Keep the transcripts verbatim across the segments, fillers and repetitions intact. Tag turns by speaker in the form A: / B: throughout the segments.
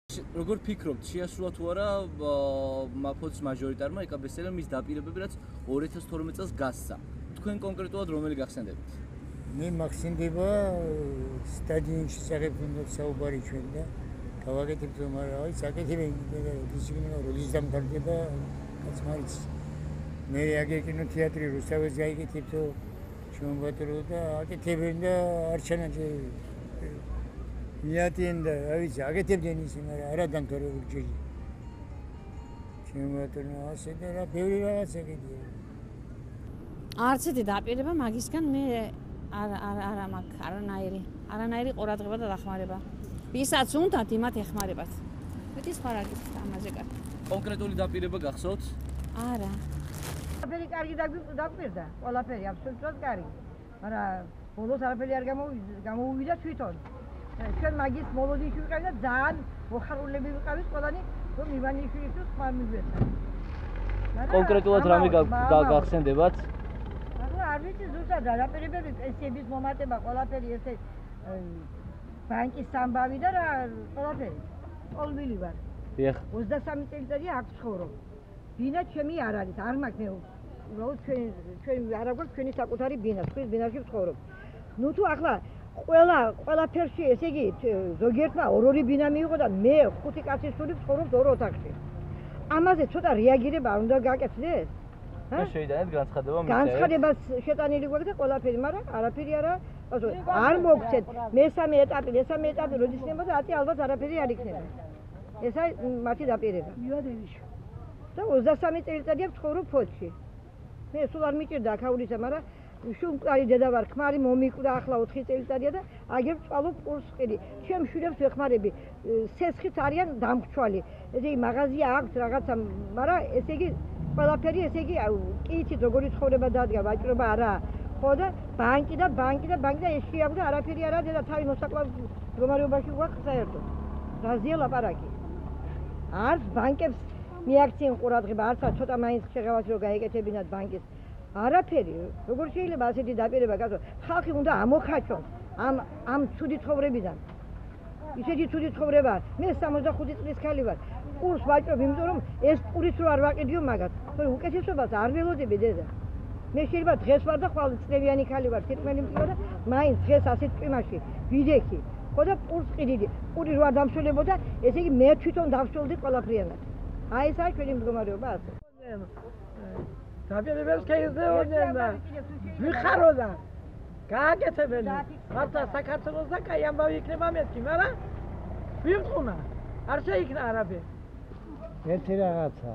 A: როგორ ფიქრობთ, შეასრულა თუ არა მაფოც მაჟორიტარმა ეკა ბესელიამ მის დაპირებები, რაც ორი ათას თორმეტ წელს გასცა. თქვენ კონკრეტულად რომელი გახსენდებით?
B: მე მახსენდება სტადიონში საღებუნდო საუბარი ჩვენ და გავაკეთებთ რომ არა, აი საკეთებენ დისციპლინა როდის დამთავრდება, რაც მარიც. მე აგე კინოთეატრი რუსთაველს გაიკეთებთო შემოვატრო და აკეთებენ და არჩანაჯე მიატიან და რა ვიცი, აკეთებდნენ ისინი, მაგრამ არა დამთავრებული ჯერი. შემოვატრო ასე და რა ბევრი რაღაცა კიდე.
C: არც ერთი დაპირება მაგისგან მე არ არ არა მაქვს არანაირი არანაირი ყურადღება და დახმარება. ვისაც უნდათ იმათ ეხმარებათ. მეტი სხვა რა გიქცეთ ამაზე კარგი.
A: კონკრეტული დაპირება გახსოვთ?
C: არა.
D: ყველაფერი კარგი დაგვირდა, ყველაფერი აბსოლუტურად კარგი. მაგრამ ბოლოს არაფერი არ გამოუვიდა თვითონ. ჩვენ მაგის მოლოდინში ვიყავით და ძალიან მოხარულები ვიყავით ყველანი, რომ ივანიშვილისთვის ხმა მიგვეცა.
A: კონკრეტულად რამე გახსენდებათ?
D: არ ვიცი ზუსტად დაპირებები, პენსიების მომატება, ყველაფერი ესე ბანკის სამბავი და რა ყველაფერი. ყოველვილი ვარ.
A: დიახ.
D: ოცდასამი წელიწადია აქ ცხოვრობ. ბინა ჩემი არ არის, არ მაქვს მე უბრალოდ ჩვენ ჩვენ არ აქვს ჩვენი საკუთარი ბინა, თქვის ბინაში ვცხოვრობ. ნუ თუ ახლა ყველა ყველაფერში ესე იგი ზოგიერთმა ორ-ორი ბინა მიიღო და მე ხუთი კაცის სული ვცხოვრობ ორ ოთახში. ამაზე ცოტა რეაგირება არ უნდა გაკეთდეს?
A: და შეიდანეთ განცხადება მიწევთ.
D: განცხადებას შეტანილი გვაქვს და ყველაფერი, მაგრამ არაფერი არა, არ მოგცეთ. მესამე ეტაპი, მესამე ეტაპი როდის იქნება ათი ალბათ არაფერი არ იქნება. ესა მათი დაპირება. მივადენიშო. და ოცდასამი წელიწადია ვცხოვრობ ფოთში. მე სულ არ მიჭირდა აქაურისა, მაგრამ შუმკვარი დედა ვარ, ქმარი მომიკვდა ახლა ოთხი წელიწადია და აგერ ვწვალობ პურსყიდი. ჩემ შვილებს ვეხმარები, სესხით არიან დამრჩვალი. ესე იგი მაღაზია აქვს რაღაცა, მაგრამ ესე იგი ყველაფერი ესე იგი კითით როგორი ცხოვრება დადგა, ვაჭრობა არა. ხო და ბანკი და ბანკი და ბანკი და ეს შეაგვდა არაფერი არა და თავი მოსაკლავ მდგომარეობაში გვაქვს საერთოდ. რაზეა ლაპარაკი? არც ბანკებს მიაქციან ყურადღება, არც ცოტა მაინც შეღავას რო გაეკეთებინათ ბანკის. არაფერი. როგორ შეიძლება ასეთი დაპირება გასვლა? ხალხი უნდა ამოხაჭონ ამ ამ ცუდი ცხოვრებიდან. ისეთი ცუდი ცხოვრება. მე სამოცდახუთი წლის ქალი ვარ. პურს ვაჭრობ, იმიტომ რომ ეს პურიც რო არ ვაყიდიო მაგათ. ხო, უკეთესობას არ ველოდები დედა. მე შეიძლება დღეს ვარ და ხვალ წლევიანი ქალი ვარ, თითქმელი მწვავ და მაინც დღეს ასეთ წვიმაში ვიდექი. ხო და პურს ყიდიდი. პური რო არ დამშველებოდა, ესე იგი მე თვითონ დავშველდი ყველაფრიანად. აი ესაა ჩვენი მდგომარეობა ასე.
E: დაპირებებს ქეიზეონენ და ვიხაროდა. გააკეთებენი. მართლა საქართველოს და კაი ამბავი იქნება მეთქი, მაგრამ ვიმწყუნა. არ შეიქნა არაფერი.
B: ერთი რაღაცა.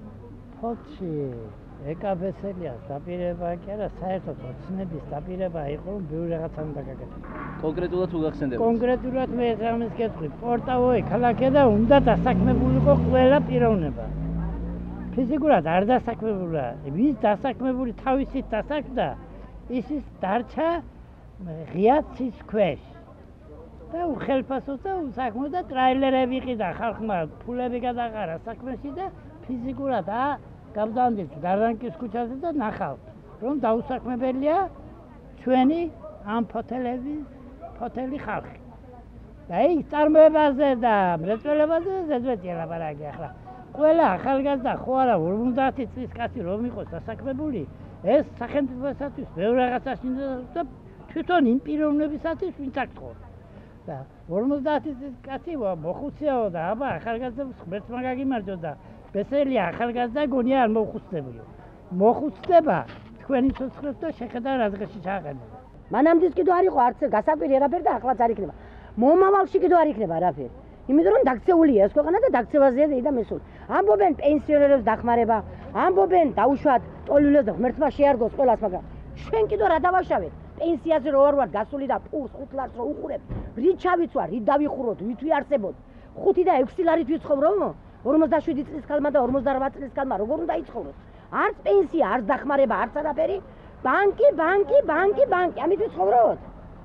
B: ფოთში ეკა ბესელიას დაპირება კი არა, საერთოდ ოცნების დაპირება იყო, რომ ბევრი რაღაცა უნდა გაკეთდეს.
A: კონკრეტულად თუ გახსენდებათ?
B: კონკრეტულად მე ეს რამეს გეტყვი. პორტავოე ქალაქე და უნდა დასაქმებულიყო ყველა პიროვნება. ფიზიკურად არ დასაქმებულა. ვის დასაქმებული თავისით დასაქმდა, ისის დარჩა ღია ცის ქვეშ. და უხელფასო და უსაქმო და ტრაილერები ყიდა ხალხმა, ფულები გადაყარა საქმეში და ფიზიკურად ა გავდანდით დარანკის ქუჩაზე და ნახავთ, რომ დაუსაქმებელია ჩვენი ამ ფოთელების ფოთელი ხალხი. და ის წარმოებაზე და მრეწველებაზე ზედმეტია ლაპარაკი ახლა. ყველა ახალგაზრდა ხო არა ორმოცდაათი წლის კაცი რომ იყოს დასაქმებული, ეს სახელმწიფოსათვის ბევრ რაღაცას და თვითონ იმ პიროვნებისათვის ვინც აქ ცხოვრობს. და ორმოცდაათი წლის კაცი მოხუცეაო და აბა ახალგაზრდებს ღმერთს მაგაგიმარჯო და ბესელია ახალგაზრდა გონია არ მოხუცდებიო. მოხუცდება თქვენი ცოცხლებს და შეხედა რა დღეში ჩააყენება.
F: მანამდეც კიდო არ იყო არც გასაკვირი არაფერი და ახლაც არ იქნება. მომავალში კიდო არ იქნება არაფერი. იმიტომ რომ დაქცეულია ეს ქვეყანა და დაქცევაზეა და მესული. ამბობენ პენსიონერებს დახმარება, ამბობენ დაუშვათ ტოლვილებს და ღმერთმა შეარგოს ყველას, მაგრამ ჩვენ კიდო რა დავაშავეთ? პენსიაზე რო არ ვარ გასული და პურს ხუთ ლარს რო უყურებ, რით ჩავიცვარ, რით დავიხუროთ, ვით ვიარსებოთ? ხუთი და ექვსი ლარით ვიცხოვრო? ორმოცდაშვიდი წლის ქალმა და ორმოცდარბዓ წლის ქალმა როგორ უნდა იცხოვროს? არც პენსია, არც დახმარება, არც არაფერი. ბანკი, ბანკი, ბანკი, ბანკი. ამით ვიცხოვროთ?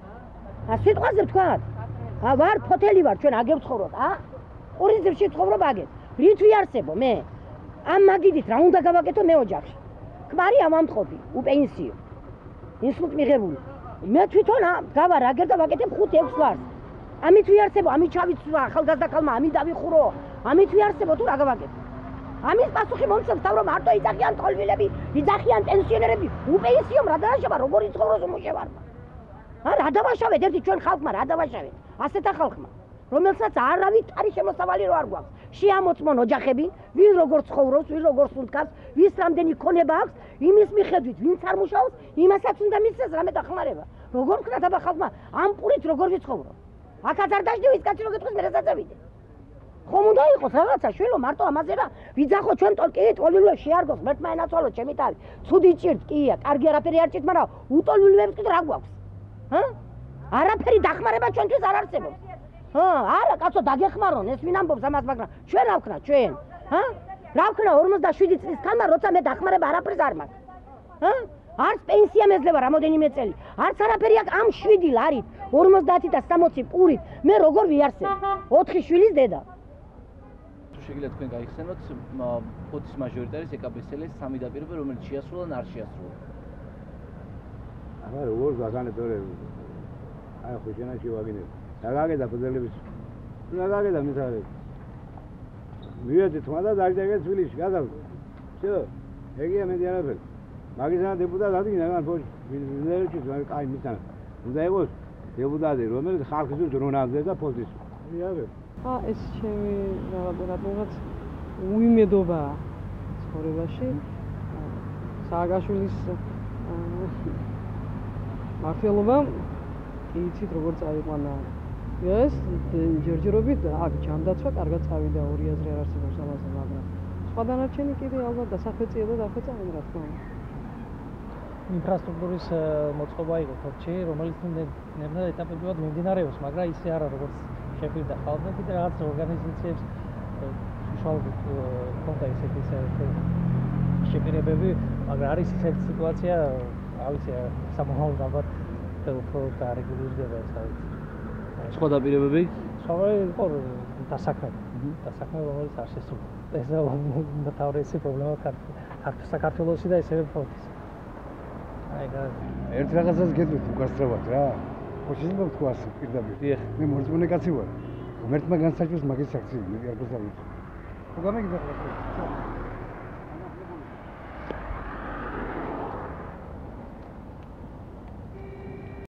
F: ა სიტყვაზე ვთქვათ. ა ვარ ფოთელი ვარ, ჩვენ აგებ ცხოვრობ, ა? ყურიზებში ცხოვრობ აგებ. რით ვიარსებო მე? ამ მაგიდით რა უნდა გავაკეთო მე ოჯახში? ქმარი ამამწყობი, უპენსიო. ინსულტ მიღებული. მე თვითონ გავარ აგერ და ვაკეთებ ხუთ ექვს ლარს. ამით ვიარსებო, ამით ჩავიცვა ახალგაზრდა ქალმა, ამით დავიხურო, ამით ვიარსებო თუ რა გავაკეთო? ამის პასუხი მომწევს თავ რომ მარტო იძახიან თოლვილები, იძახიან პენსიონერები, უპენსიომ რა დააშავა, როგორ იცხოვროს უმუშევარმა. ა რა დავაშავეთ ერთი ჩვენ ხალხმა, რა დავაშავეთ? ასეთა ხალხმა, რომელსაც არავითარი შემოსავალი რო არ გვაქვს. შეამოწმონ ოჯახები, ვინ როგორ ცხოვრობს, ვინ როგორ სუნთქავს, ვის რამდენი ქონება აქვს, იმის მიხედვით, ვინც არ მუშაობს, იმასაც უნდა მისცეს რამე დახმარება. როგორ ვქნა დაბა ხალხმა, ამ პულით როგორ ვიცხოვრო? აქაც არ დაждდი ის კაცი რო გეტყვის მე რასაც ავიდე. ხომ უნდა იყოს რაღაცა შვილო მარტო ამაზე რა ვიძახო ჩვენ ტოლკი ტოლვილო შეარგოს მერტმა ენაცვალო ჩემი თავი ცუდი ჭირთ კია კარგი არაფერი არ ჭირთ მაგრამ უტოლვილებს კიდე რა გვაქვს ჰა არაფერი დახმარება ჩვენთვის არ არსებობს ჰა არა კაცო დაგეხმარონ ეს ვინ ამბობს ამას მაგრამ ჩვენ რა ვქნა ჩვენ ჰა რა ვქნა ორმოცდაშვიდი წლის ხანმა როცა მე დახმარება არაფერს არ მაქვს ჰა არც პენსია მეძლევა რამოდენიმე წელი არც არაფერი აქ ამ შვიდი ლარით ორმოცდაათი და სამოცი პურით მე როგორ ვიარსებ ოთხი შვილის დედა
A: შეგიძლიათ თქვენ გაიხსენოთ ფოთის მაჟორიტარის ეკა ბესელიას სამი დაპირება რომელიც შეასრულა ან არ შეასრულა
G: აბა როგორ გაგანებთ ორე აი ხო შენაში ვაგინებ რა გაგედა ბრძოლების რა გაგედა მისაღები ვიედი თმა და დაგდაგეთ თბილისში გადავდო всё ეგია მე დიარაფერი მაგისანა დეპუტატი ადგინა გან ფოში ვინერჩი ზარი კაი მისანა უნდა იყოს დეპუტატი რომელიც ხალხის დრონაზე და ფოზის ვიარებ
E: ა ეს ჩემი რაღაცა უიმედობა ცხოვრებაში სააგაშვილის მართლობა იცით როგორ წაიყვანა ეს ჯერჯერობით აქ ჯანდაცვა კარგად წავიდა ორი აზრი არ არსებობს ამაზე მაგრამ სხვა დანარჩენი კიდე ალბათ დასახვეწია და დახვეწავენ რა თქმა უნდა
H: ინფრასტრუქტურის მოწყობა იყო თორჩი რომელიც ნებდა ეტაპებად მიმდინარეობს მაგრამ ისე არა როგორც შეგვიდა ხალხი კიდე რაღაც ორგანიზაციებს უშუალოდ კონტა ისეთი შეპირებები მაგრამ არის ისეთი სიტუაცია რა ვიცი სამოვალ ალბათ უფრო დარეგულირდება ეს არის
A: სხვა დაპირებები
H: სხვა იყო დასაქმე დასაქმე რომელიც არ შესრულდა ეს უმთავრესი პრობლემა საქართველოში და ისევე ფოთის აი რა
G: ერთ რაღაცას გეტყვით უკასწრებად რა ხო შეიძლება თქვა ასე პირდაპირ მე მორწმუნე კაცი ვარ ღმერთმა განსაჭიროს მაგის აქცია მე არ გასავით ხო გამიგდა ხო